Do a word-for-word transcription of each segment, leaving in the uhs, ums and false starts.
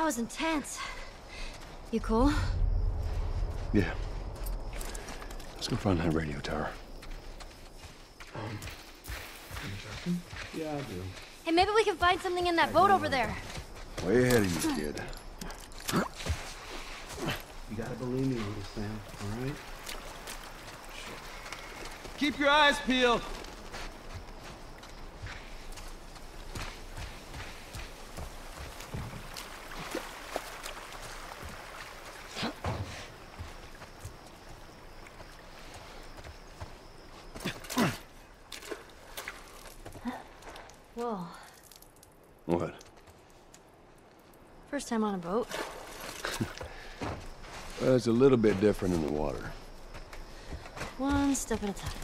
was intense. You cool? Yeah. Let's go find that radio tower. Um, interesting. Yeah, I do. Hey, maybe we can find something in that boat over there. Way ahead of you, kid. You gotta believe me on this, Sam, alright? Keep your eyes peeled. Whoa. What? First time on a boat. Well, it's a little bit different in the water. One step at a time.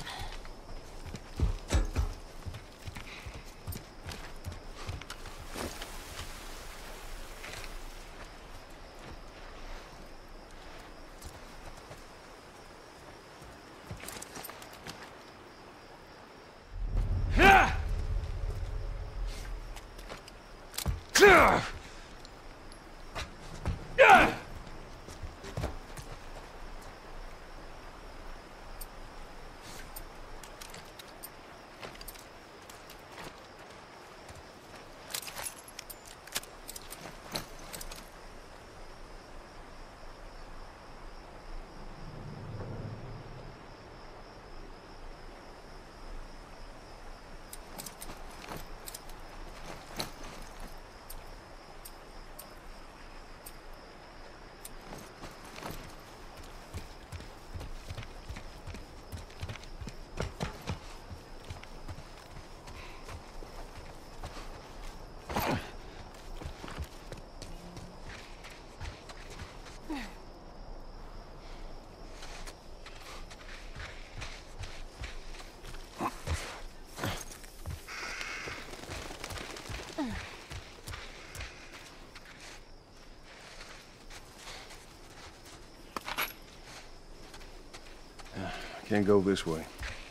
Can't go this way.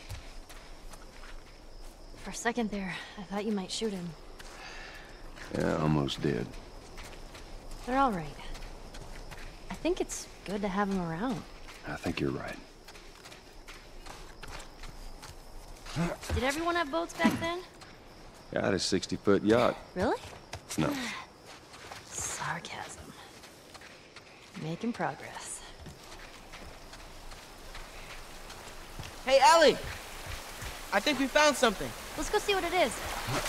For a second there, I thought you might shoot him. Yeah, almost did. They're all right. I think it's good to have him around. I think you're right. Did everyone have boats back then? Yeah, I had a sixty-foot yacht. Really? No. Sarcasm. Making progress. Hey, Ellie! I think we found something. Let's go see what it is.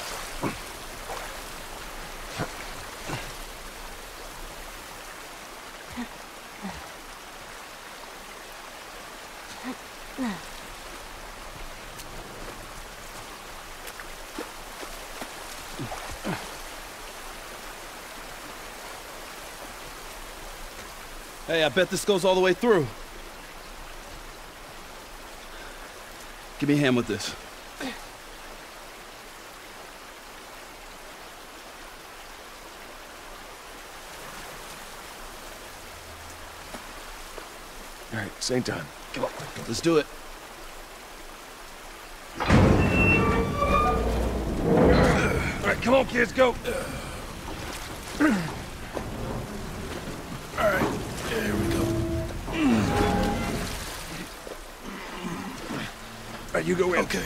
Hey, I bet this goes all the way through. Give me a hand with this. All right, same time. Come on, let's do it. All right, come on, kids, go. All right, there we go. All right, you go in. Okay.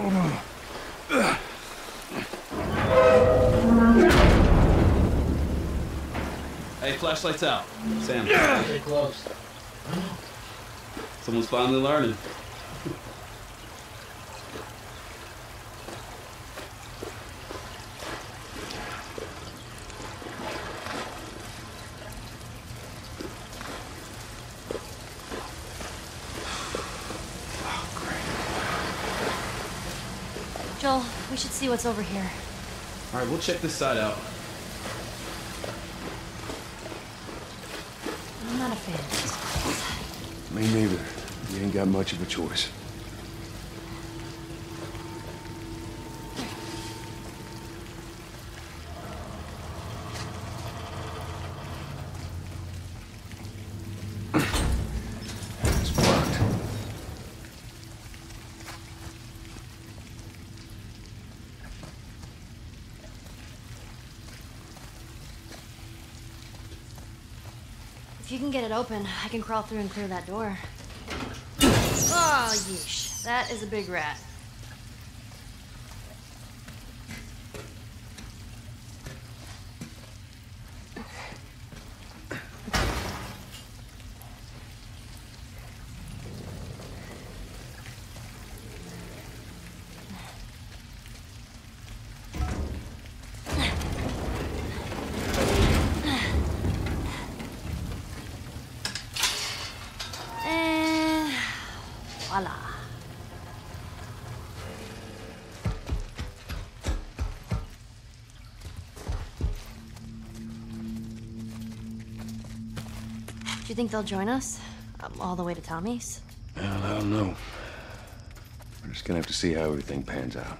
Hey, flashlight's out. Sam. Stay close. Someone's finally learning. Joel, we should see what's over here. All right, we'll check this side out. I'm not a fan of these places. Me neither. You ain't got much of a choice. It's blocked. If you can get it open, I can crawl through and clear that door. Oh, yeesh. That is a big rat. Voila. Do you think they'll join us? Um, all the way to Tommy's? Well, I don't know. We're just gonna have to see how everything pans out.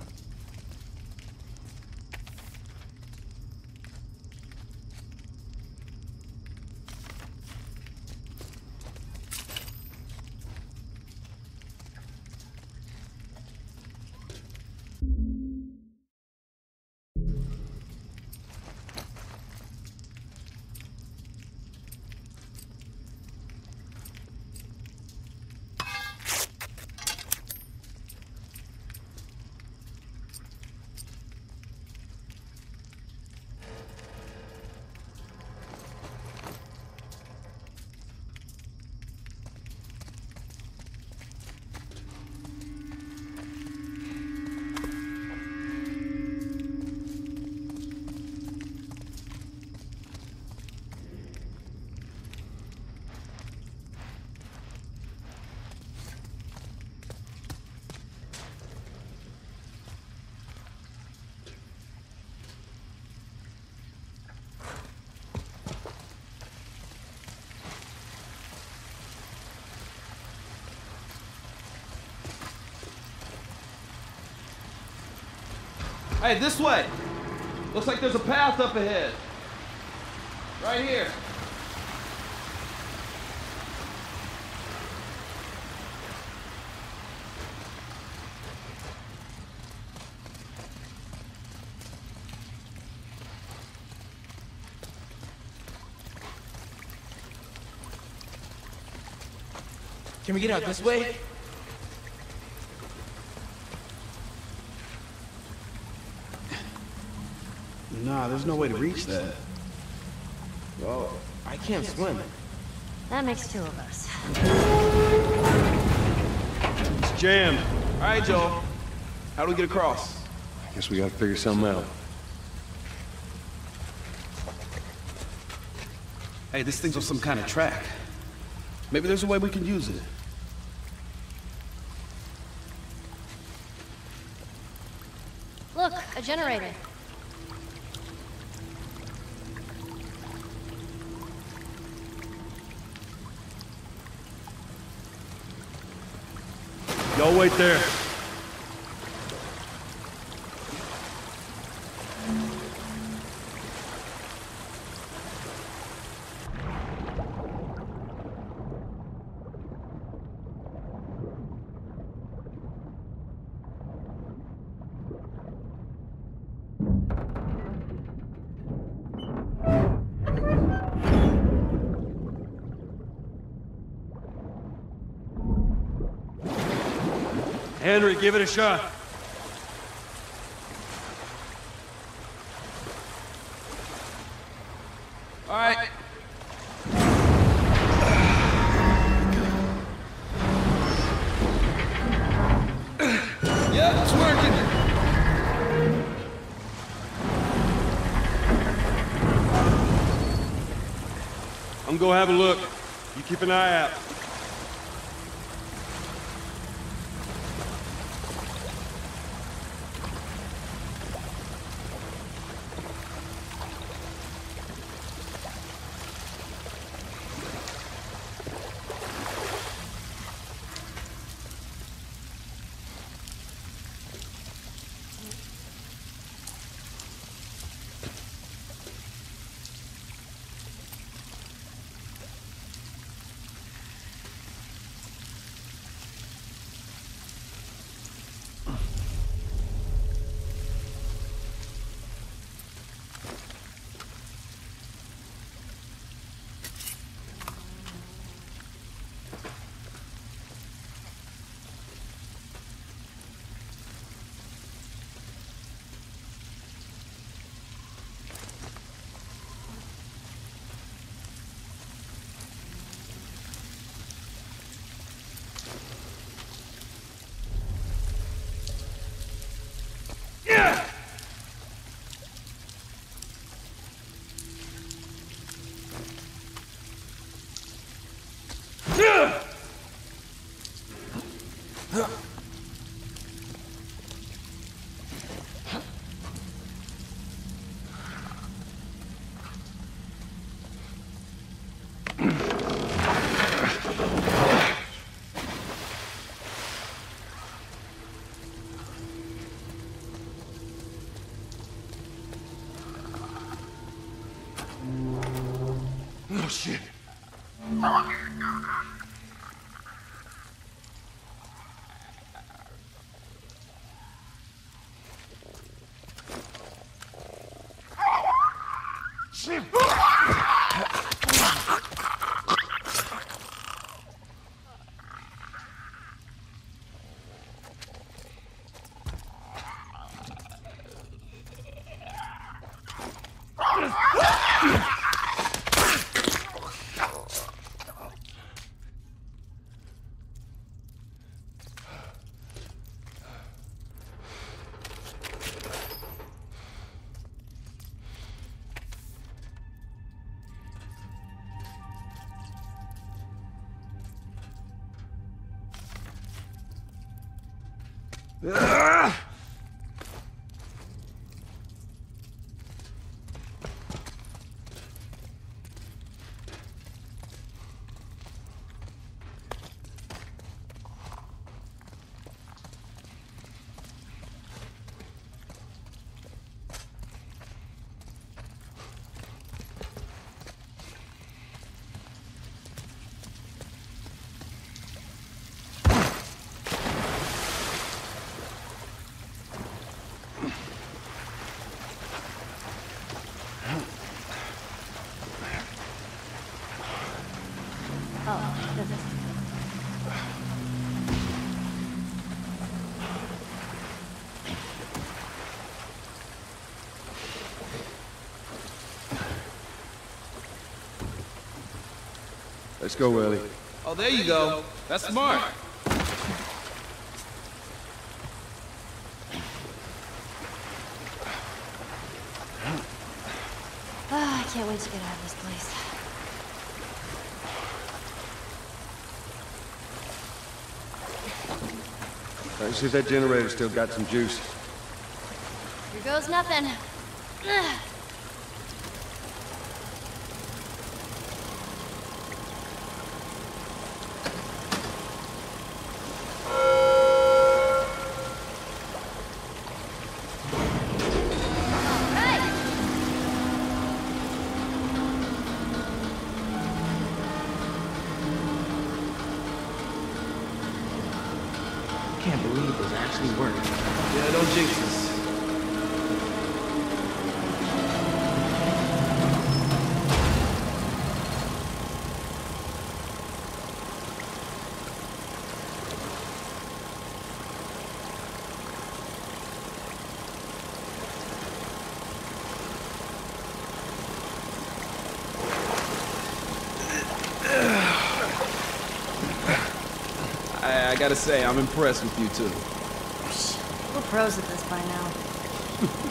Hey, this way. Looks like there's a path up ahead. Right here. Can we get out this way? Nah, there's no way to reach that. Well, I can't swim. That makes two of us. It's jammed. All right, Joel. How do we get across? Guess we gotta figure something out. Hey, this thing's on some kind of track. Maybe there's a way we can use it. Look, a generator. Y'all wait there. Henry, give it a shot. All right. Yeah, it's working. I'm gonna have a look. You keep an eye out. Oh, shit. Ah! Oh, this is... Let's go, Ellie. Oh, there you go. That's smart. Ah, I can't wait to get out of this place. Let's see if that generator's still got some juice. Here goes nothing. Ugh. I can't believe this actually worked. Yeah, don't jinx us. I, I gotta say, I'm impressed with you two. We're pros at this by now.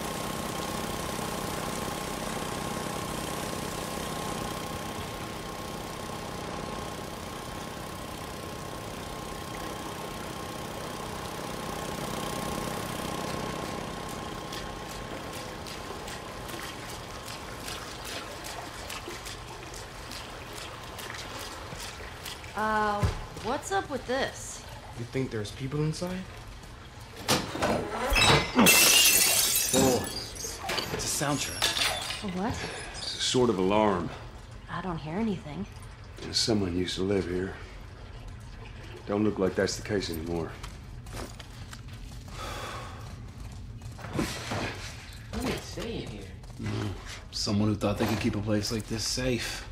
Uh, what's up with this? You think there's people inside? Oh, It's a soundtrack. A what? it's a sort of alarm. I don't hear anything. Someone used to live here. Don't look like that's the case anymore. What are they saying here? Someone who thought they could keep a place like this safe.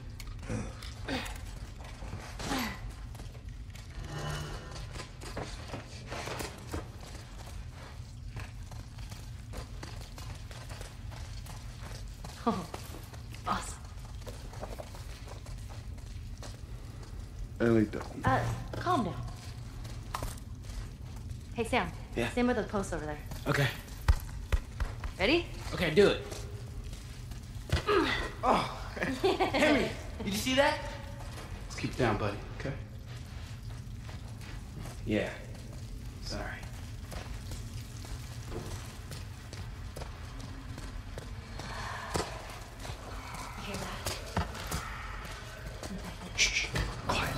Oh, awesome. Ellie, don't- Uh, calm down. Hey, Sam. Yeah? Stand by the post over there. Okay. Ready? Okay, do it. Oh, Henry, did you see that? Let's keep it down, buddy, okay? Yeah. Sorry. You hear that? Shh, quiet.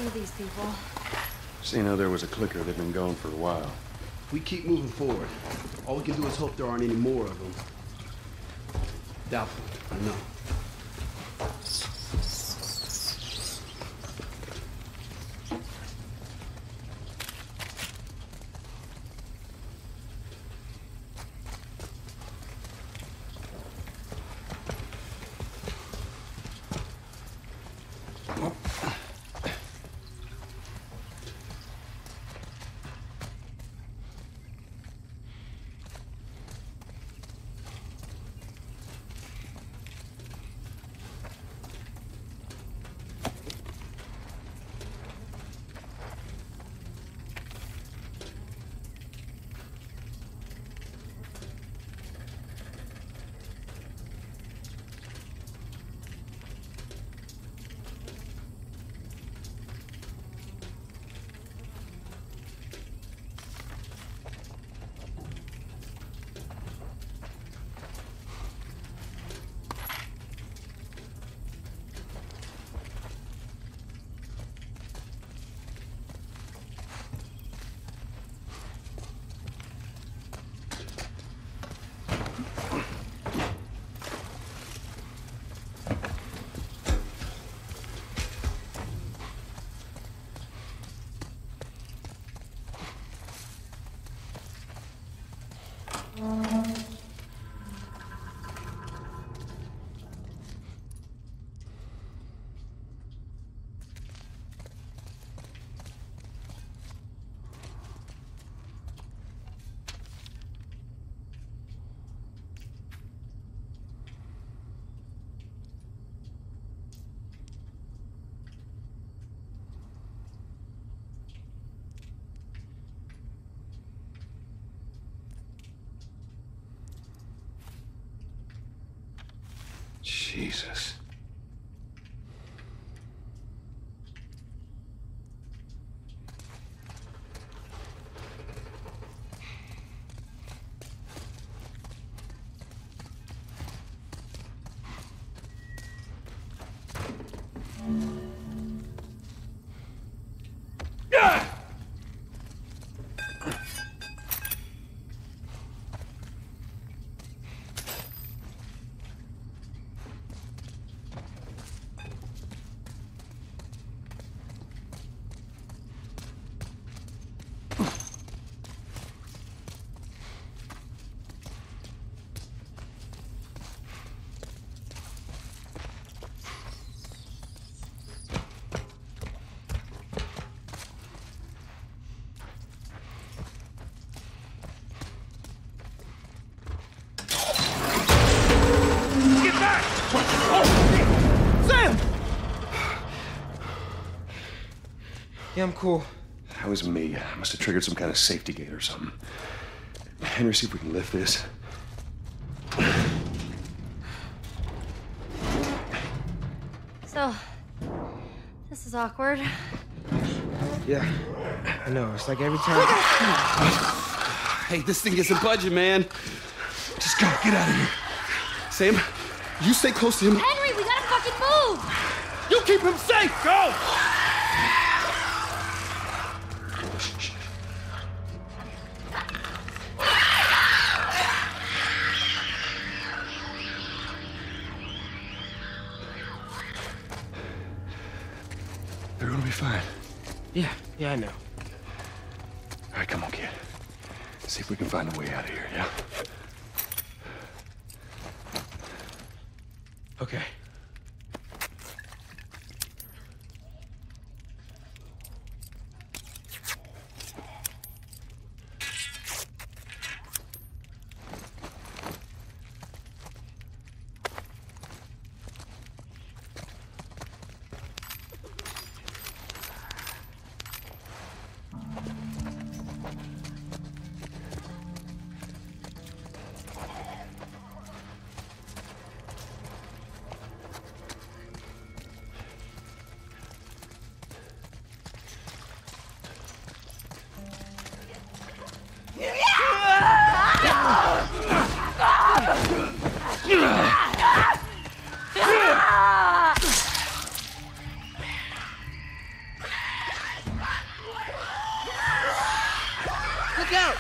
to these people? Seeing how there was a clicker, they've been going for a while. We keep moving forward. All we can do is hope there aren't any more of them. Doubtful, I know. Jesus. Yeah, I'm cool. That was me. I must have triggered some kind of safety gate or something. Henry, see if we can lift this. So, this is awkward. Yeah, I know. It's like every time. Hey, this thing isn't budging, man. Just go. Get out of here. Sam, you stay close to him. Henry, we gotta fucking move! You keep him safe. Go! They're gonna be fine. Yeah, yeah, I know. All right, come on, kid. See if we can find a way out of here, yeah? Okay. Look out!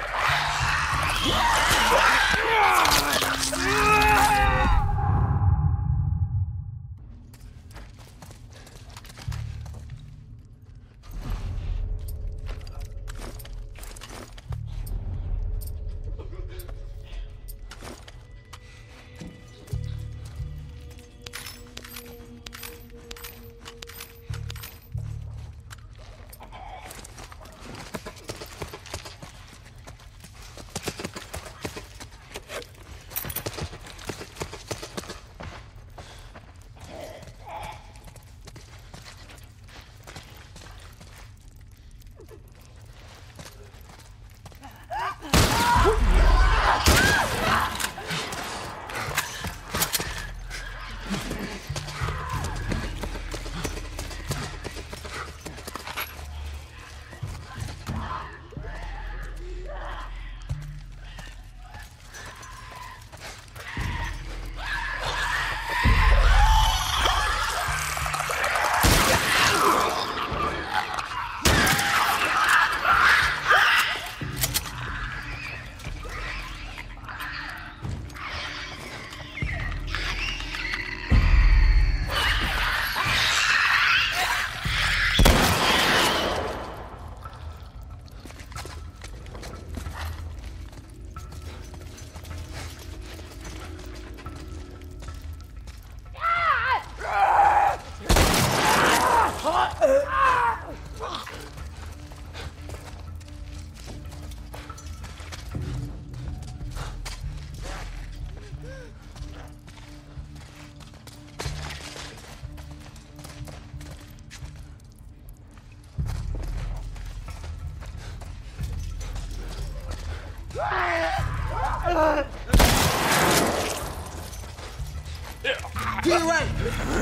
To your right!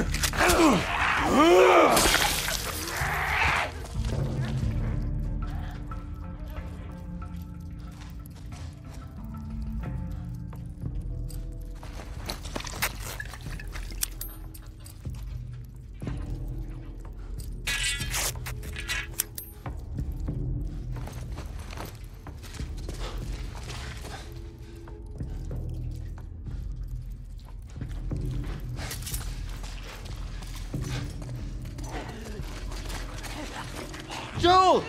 Joel!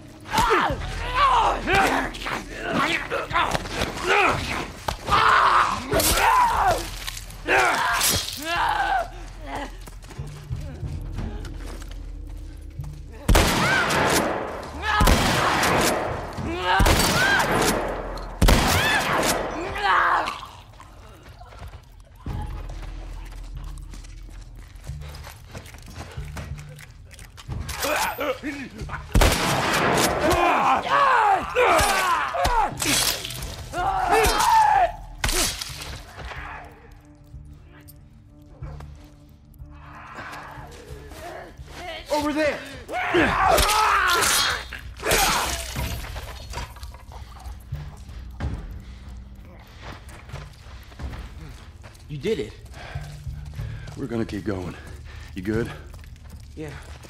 Over there! You did it. We're gonna keep going. You good? Yeah.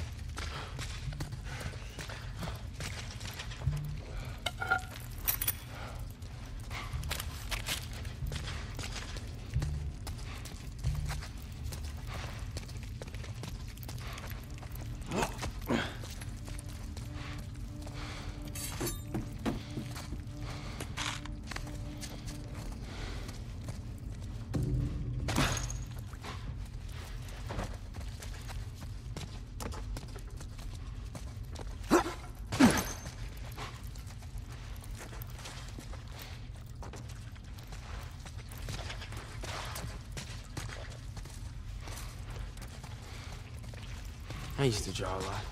I used to draw a lot.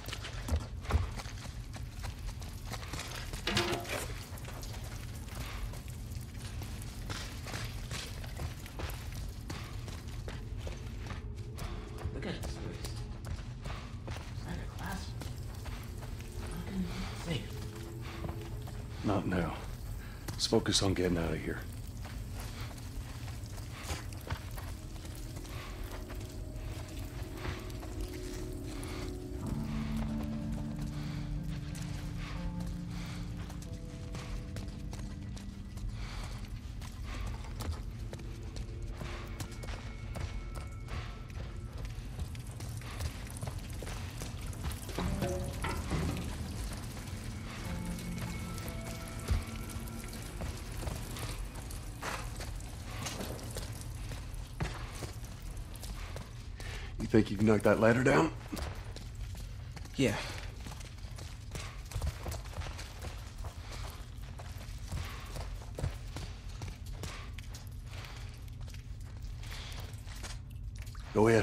Look at this place. It's like a classroom. How can you be safe? Not now. Let's focus on getting out of here. think you can knock that ladder down? Yeah. Go ahead.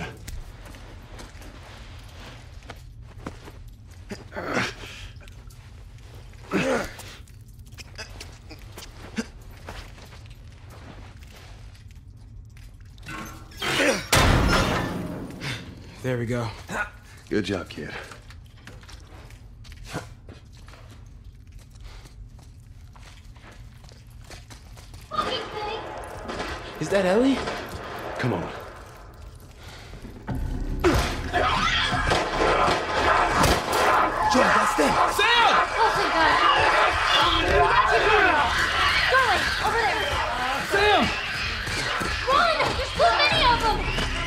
There we go. Good job, kid. Is that Ellie? Come on. Joe, that's them. Sam! Oh, thank God. Darling, over there. Sam! Run! There's too many of them!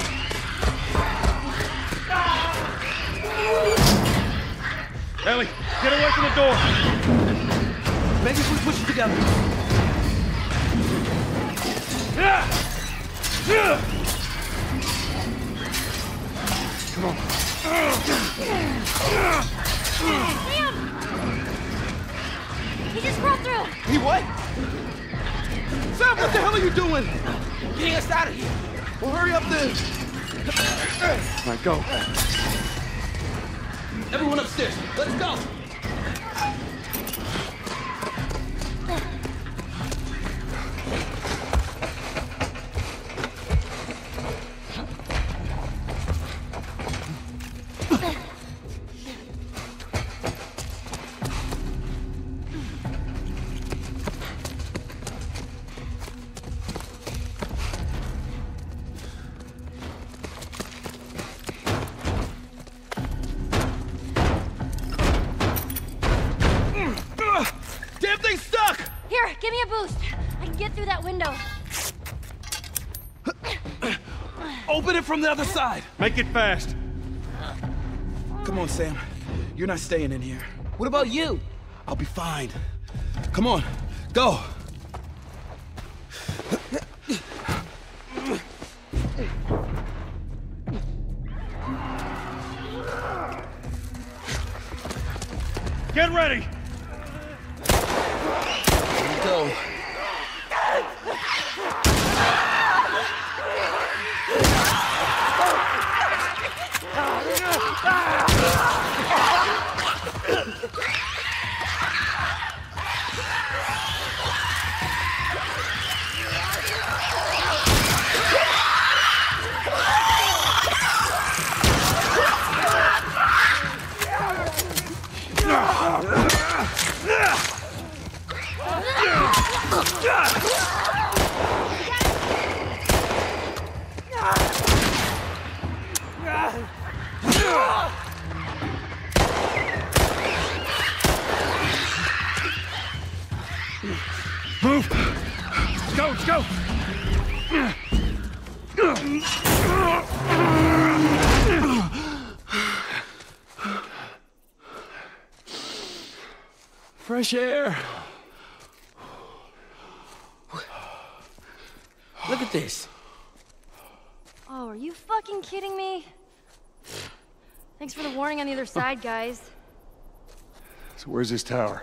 Ellie, get away from the door! Maybe if we push it together. Yeah! Yeah! Come on. Sam! He just crawled through! He what? Sam, what the hell are you doing? Getting us out of here. Well, hurry up then. All right, go. Everyone upstairs, let's go! Damn thing's stuck! Here, give me a boost. I can get through that window. Open it from the other side. Make it fast. Come on, Sam. You're not staying in here. What about you? I'll be fine. Come on, go. Get ready! Go. Move! Let's go, let's go! Fresh air. Look at this. Oh, are you fucking kidding me? Thanks for the warning on the other side, guys. So where's this tower?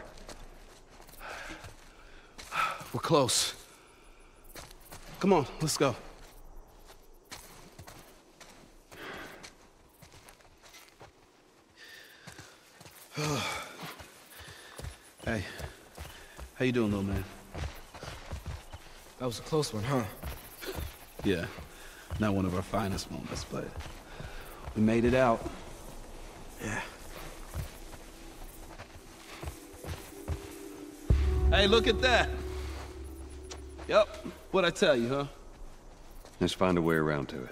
We're close. Come on, let's go. Hey, how you doing, little man? That was a close one, huh? Yeah, not one of our finest moments, but we made it out. Yeah. Hey, look at that. Yep, what'd I tell you, huh? Let's find a way around to it.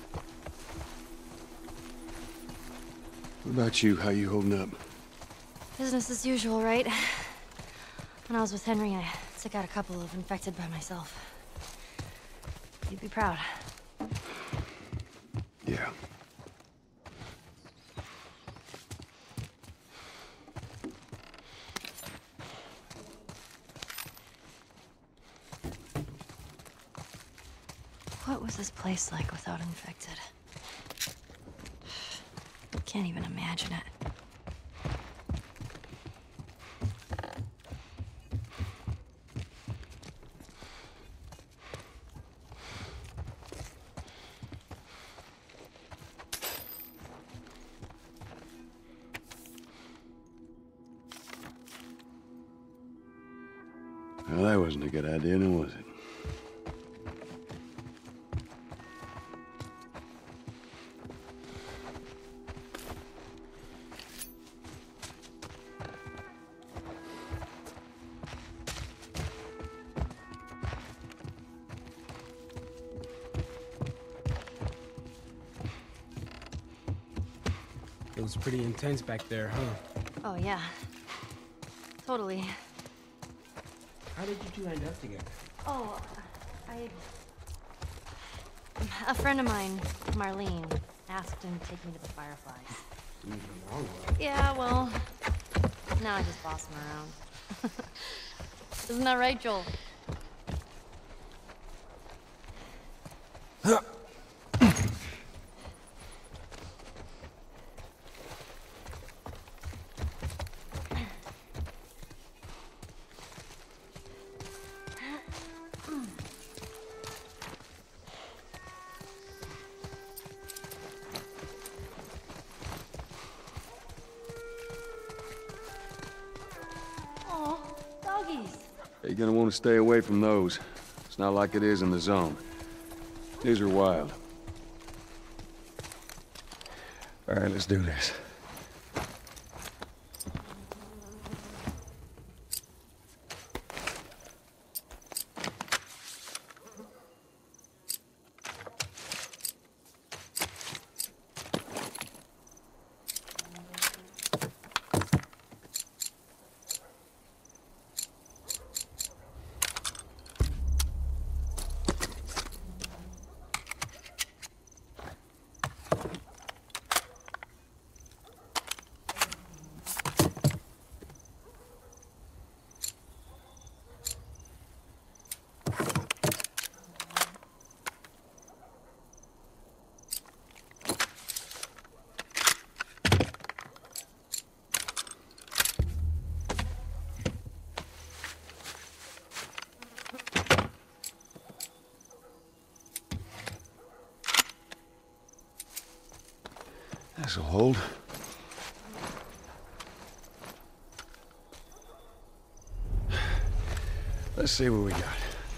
What about you? How you holding up? Business as usual, right? When I was with Henry, I took out a couple of infected by myself. You'd be proud. Yeah. What was this place like without infected? Can't even imagine it. Well, that wasn't a good idea, now was it? It was pretty intense back there, huh? Oh, yeah. Totally. How did you two end up together? Oh, I... A friend of mine, Marlene, asked him to take me to the Fireflies. Moving along well. Yeah, well, now I just boss him around. Isn't that right, Joel? You're gonna want to stay away from those. It's not like it is in the zone. These are wild. All right, let's do this. This'll hold. Let's see what we got.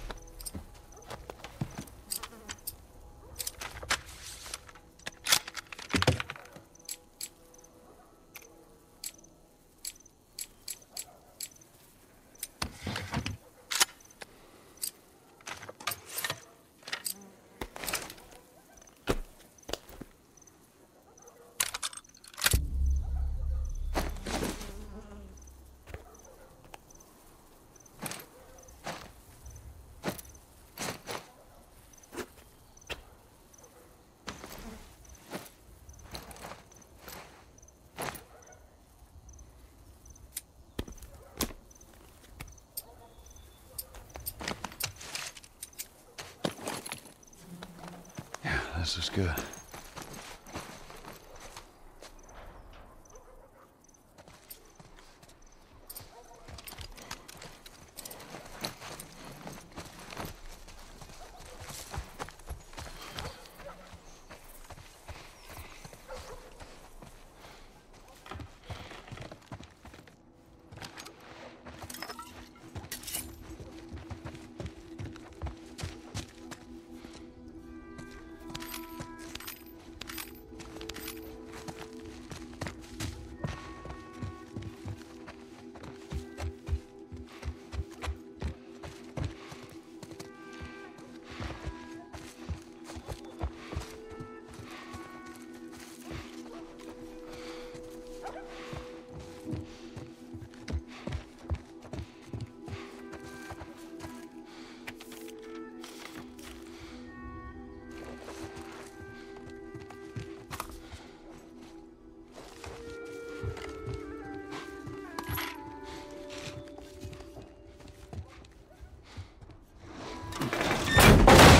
This is good.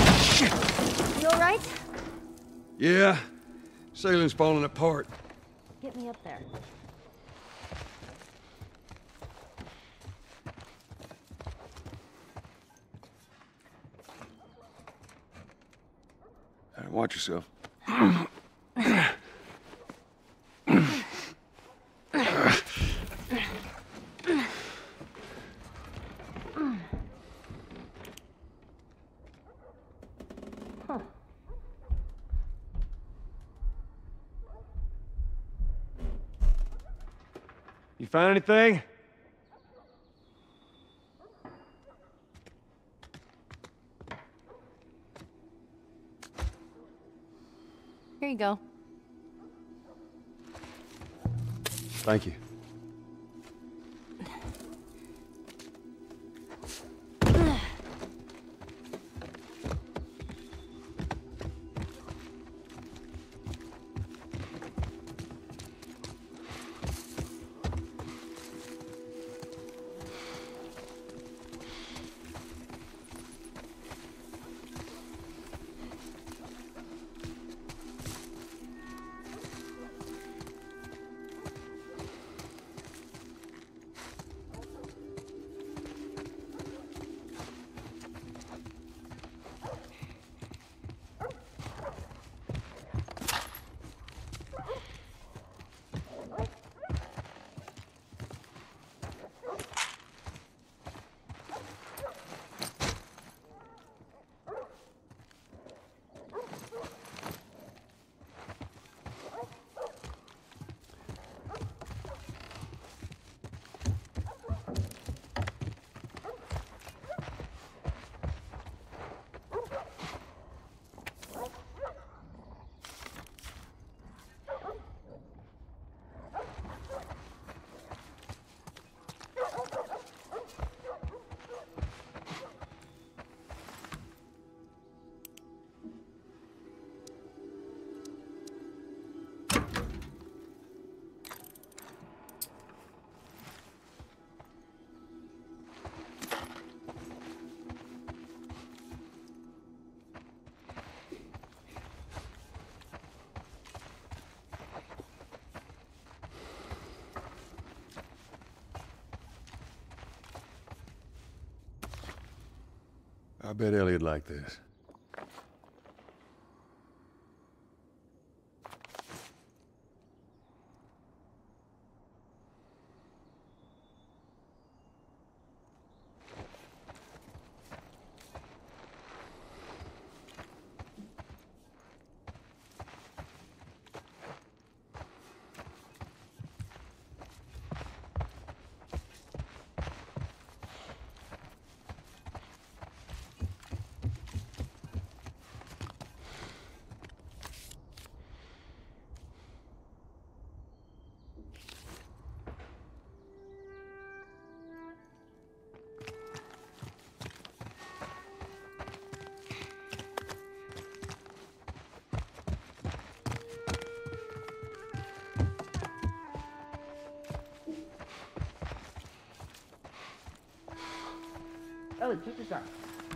You all right? Yeah, sailing's falling apart. Get me up there. All right, watch yourself. You found anything? Here you go. Thank you. I bet Elliot liked this. Ellie, check this out.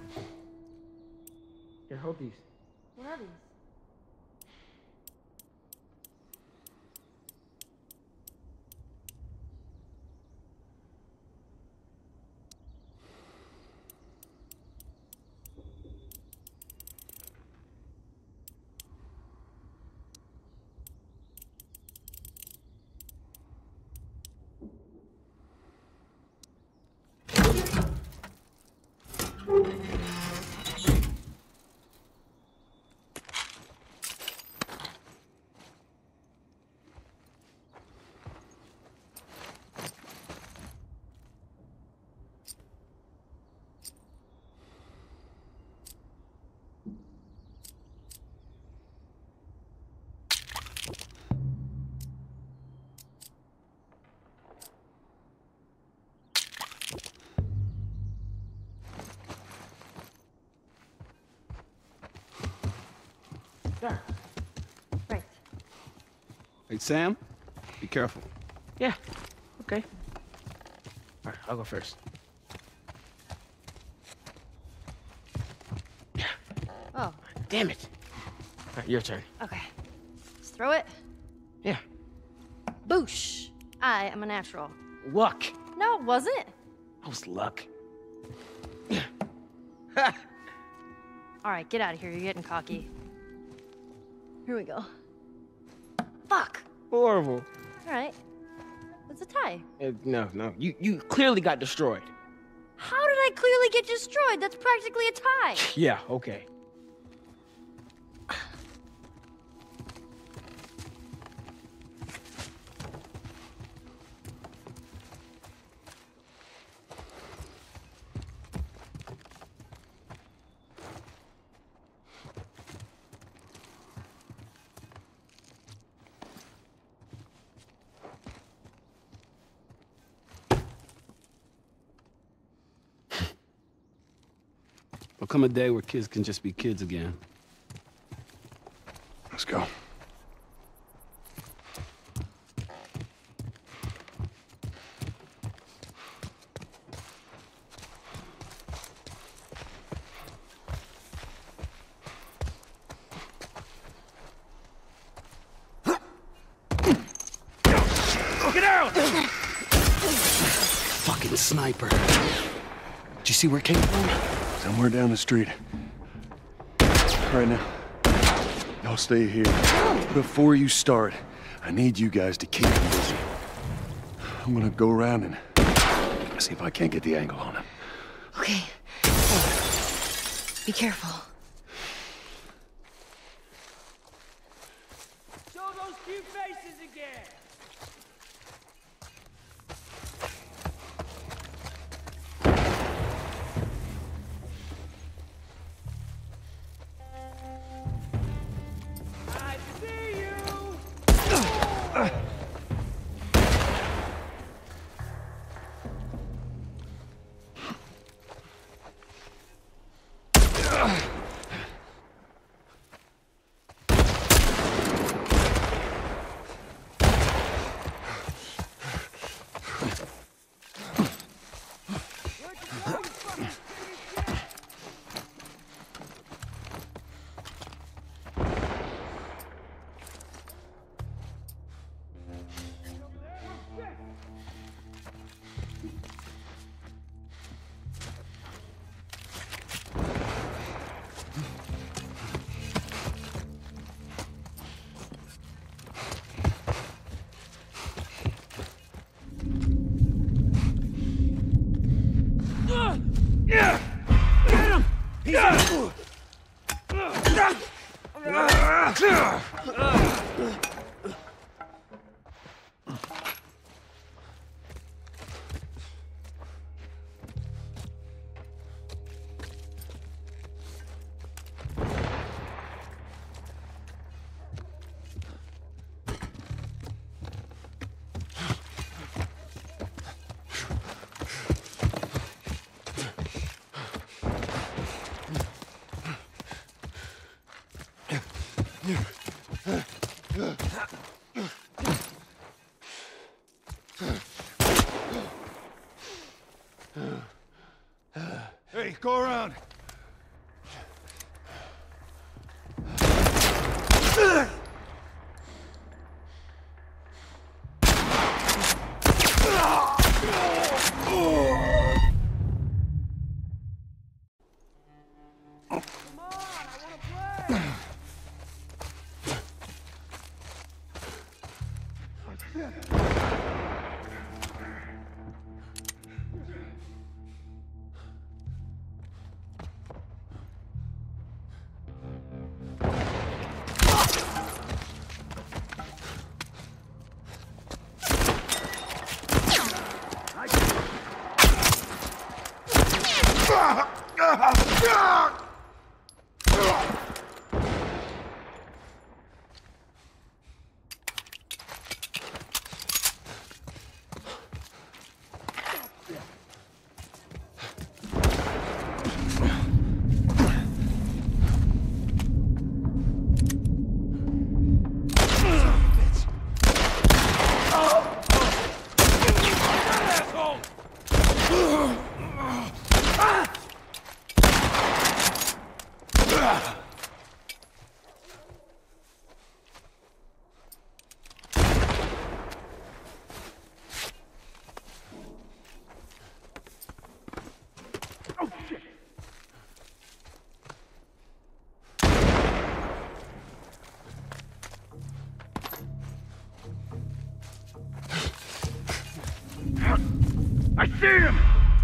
Here, hold these. What are these? There. Right. Hey, Sam, be careful. Yeah. Okay. All right, I'll go first. Oh, Damn it. All right, your turn. okay. Just throw it. Yeah. Whoosh. I am a natural. Luck. No, it wasn't. That was luck. All right, get out of here. You're getting cocky. Here we go. Fuck. Horrible. All right. It's a tie. Uh, no, no. You you clearly got destroyed. How did I clearly get destroyed? That's practically a tie. Yeah, okay. There'll come a day where kids can just be kids again. Let's go. Get out! Fucking sniper. Did you see where it came from? Somewhere down the street. Right now, y'all stay here. Before you start, I need you guys to keep him busy. I'm gonna go around and see if I can't get the angle on him. Okay. Be careful. Show those cute faces again. I see you. Hey, go around. see him!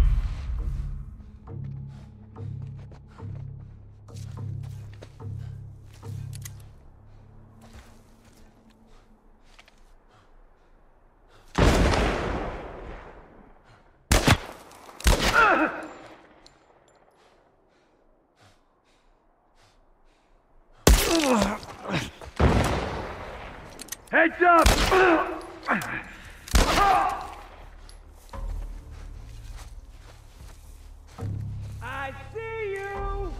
Heads up! I see you!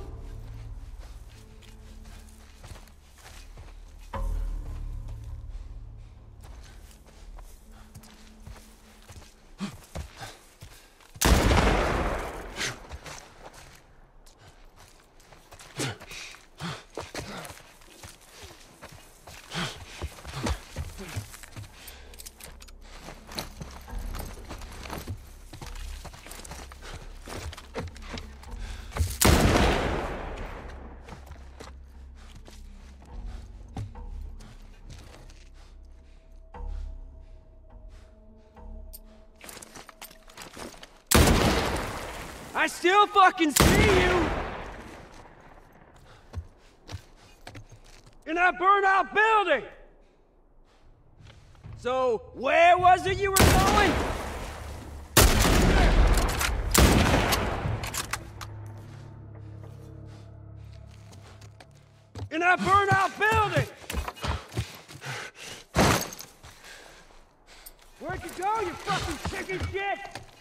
I still fucking see you! In that burnt-out building! So, where was it you were going? In that burnt-out building! Where'd you go, you fucking chicken shit?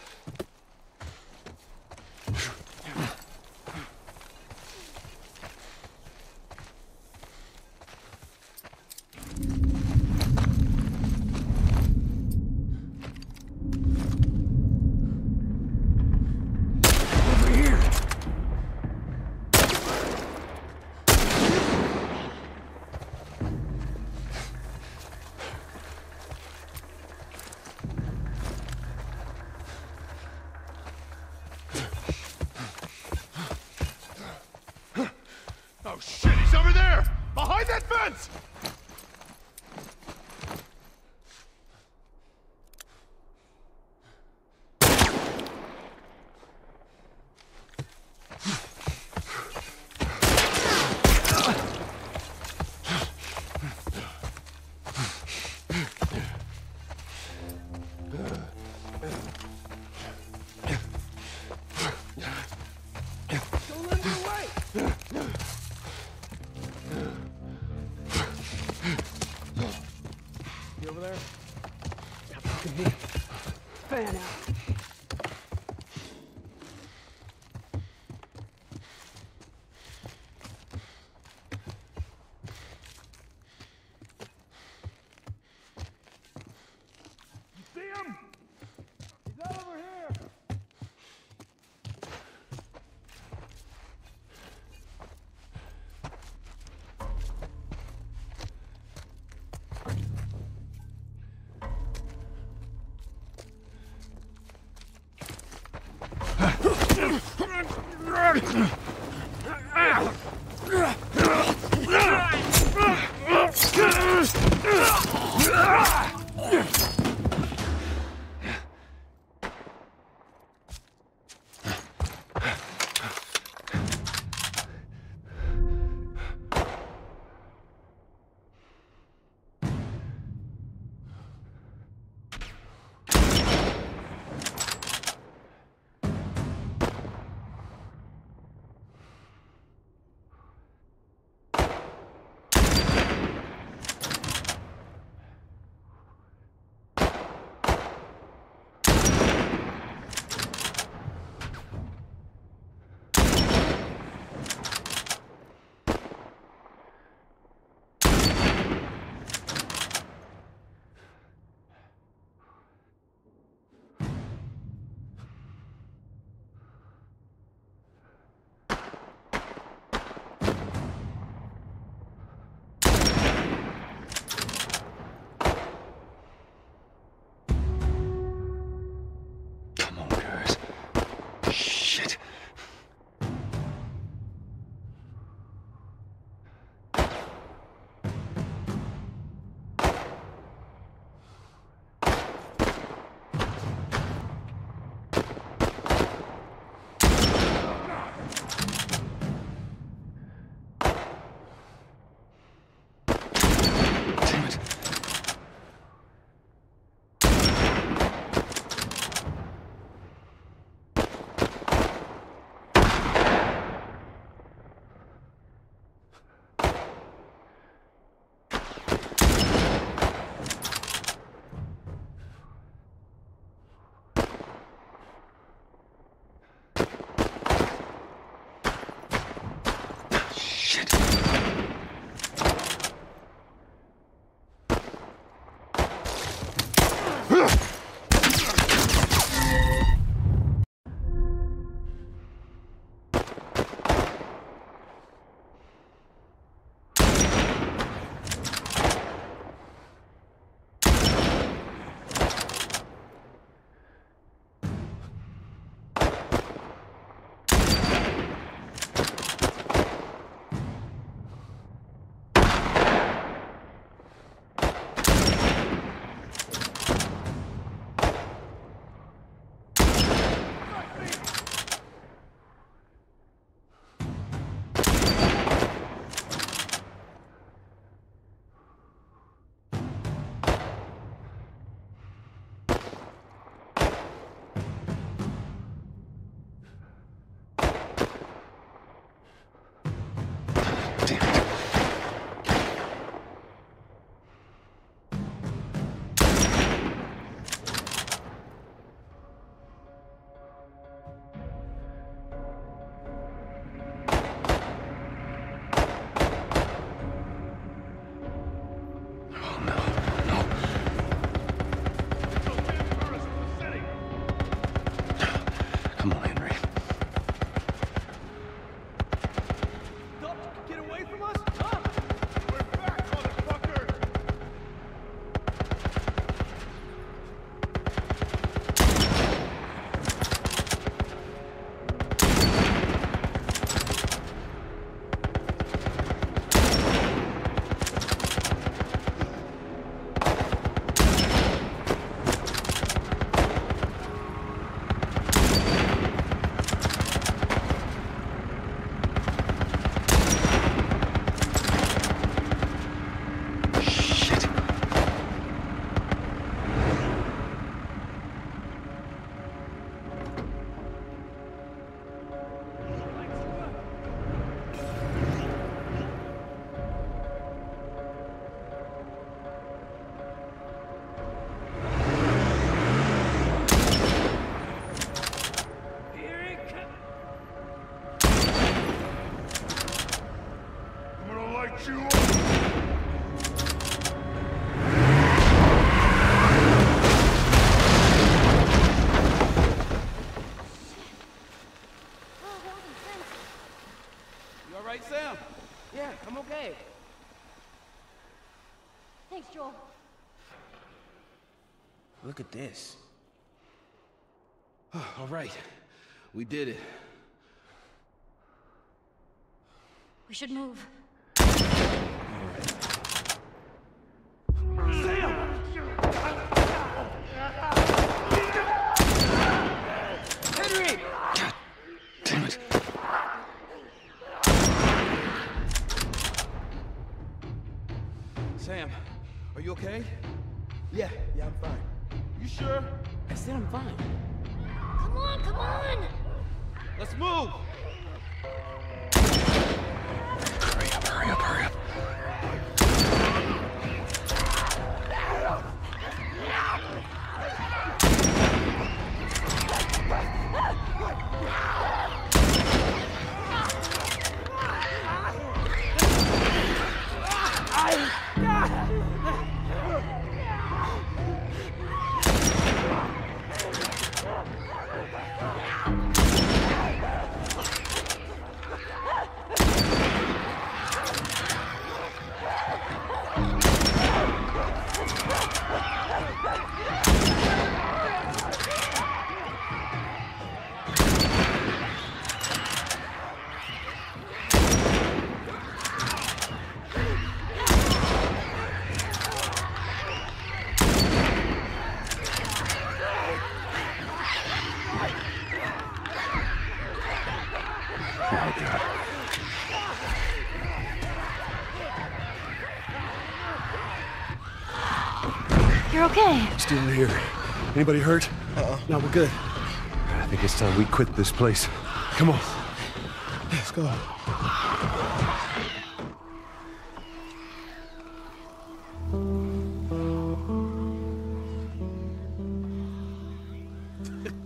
Oh shit, he's over there! Behind that fence! Don't let him get away! Shit. Come on, Henry. Get away from us? Huh? We're back, motherfucker! You all right, Sam? Yeah, I'm okay. Thanks, Joel. Look at this. All right. We did it. We should move. Henry! God damn it. Sam, are you okay? Yeah, yeah, I'm fine. You sure? I said I'm fine. Come on, come on! Let's move! Hurry up, hurry up, hurry up. Oh, God. You're okay. Still here. Anybody hurt? Uh-uh. No, we're good. I think it's time we quit this place. Come on. Let's go.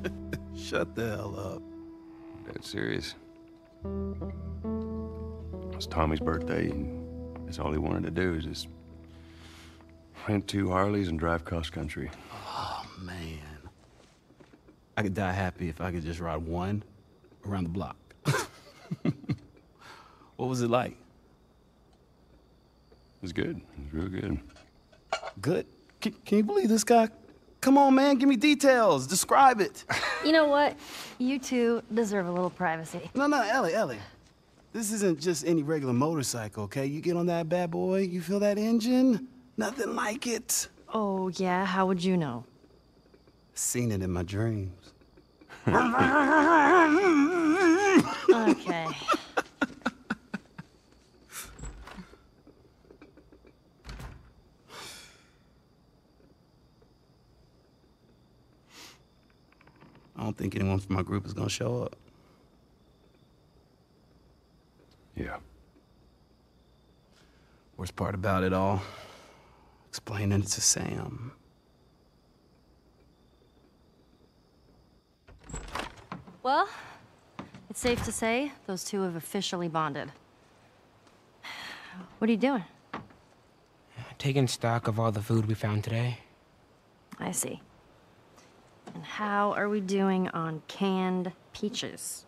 Shut the hell up. Dead serious. was Tommy's birthday, and that's all he wanted to do is just rent two Harleys and drive cross country. Oh, man. I could die happy if I could just ride one around the block. What was it like? It was good. It was real good. Good? Can, can you believe this guy? Come on, man, give me details. Describe it. You know what? You two deserve a little privacy. No, no, Ellie, Ellie. This isn't just any regular motorcycle, okay? You get on that bad boy, you feel that engine? Nothing like it. Oh, yeah? How would you know? Seen it in my dreams. Okay. I don't think anyone from my group is gonna show up. Yeah. Worst part about it all, explaining it to Sam. Well, it's safe to say those two have officially bonded. What are you doing? Taking stock of all the food we found today. I see. And how are we doing on canned peaches?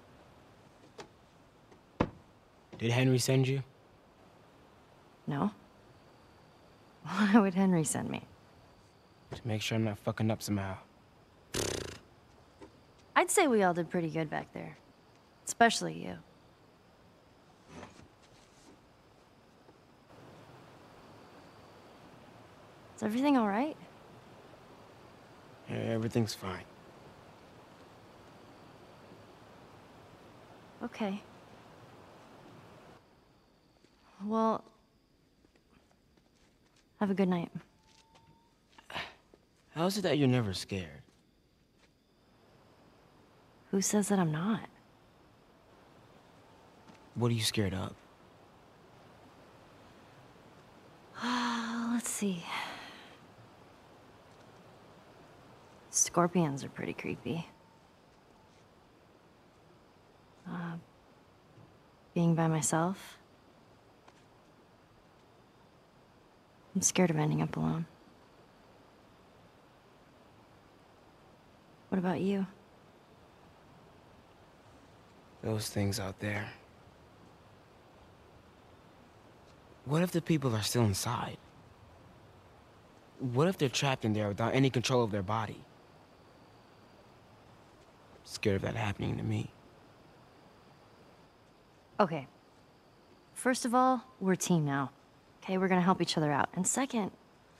Did Henry send you? No? Why would Henry send me? To make sure I'm not fucking up somehow. I'd say we all did pretty good back there. Especially you. Is everything all right? Yeah, everything's fine. Okay. Well, have a good night. How is it that you're never scared? Who says that I'm not? What are you scared of? Let's see. Scorpions are pretty creepy. Uh, being by myself. I'm scared of ending up alone. What about you? Those things out there. What if the people are still inside? What if they're trapped in there without any control of their body? I'm scared of that happening to me. Okay. First of all, we're a team now. Okay, we're gonna help each other out. And second,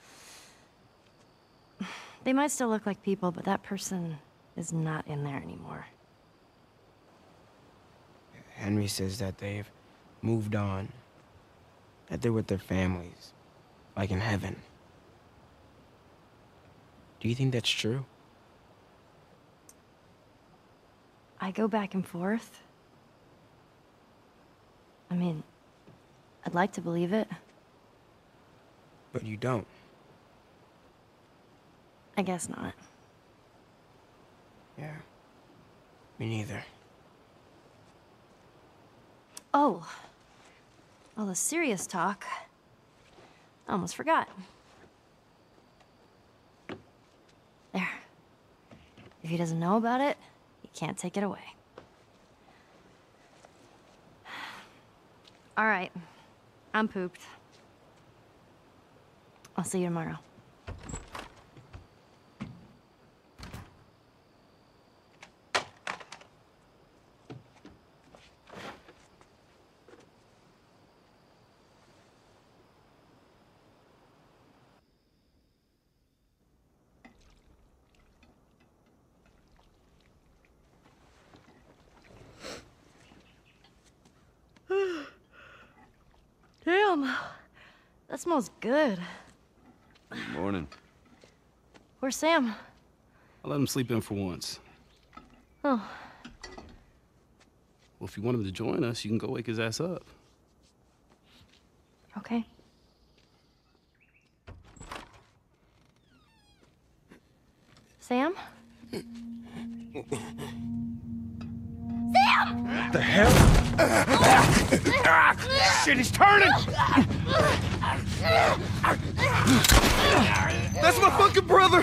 they might still look like people, but that person is not in there anymore. Henry says that they've moved on. That they're with their families. Like in heaven. Do you think that's true? I go back and forth. I mean, I'd like to believe it. But you don't. I guess not. Yeah. Me neither. Oh. All the serious talk. I almost forgot. There. If he doesn't know about it, he can't take it away. All right. I'm pooped. I'll see you tomorrow. Damn, that smells good. Good morning. Where's Sam? I'll let him sleep in for once. Oh, Well, if you want him to join us, you can go wake his ass up. okay. Sam? The hell? Ah, shit, he's turning! That's my fucking brother!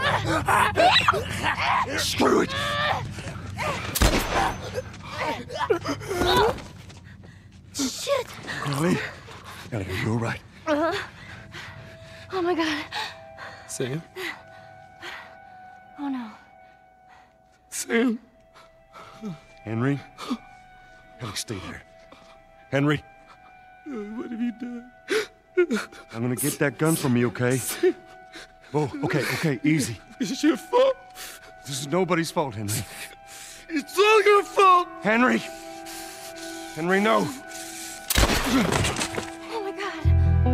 Screw it! Shit! Ellie? Ellie, are you all right? Uh-huh. Oh my god. Sam? Oh no. Sam? Henry? Ellie, stay there. Henry? What have you done? I'm gonna get that gun from you, okay? Oh, okay, okay, easy. It's your fault. This is nobody's fault, Henry. It's all your fault. Henry! Henry, no! Oh my god.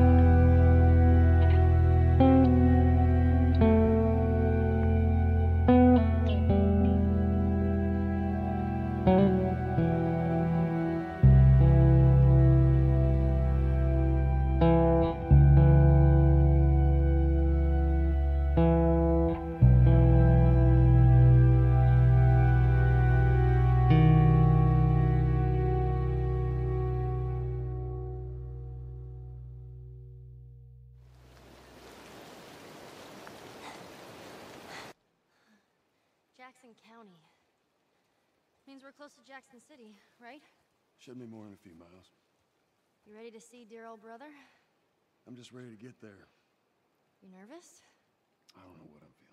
Jackson County. Means we're close to Jackson City, right? Should be more in a few miles. You ready to see dear old brother? I'm just ready to get there. You nervous? I don't know what I'm feeling.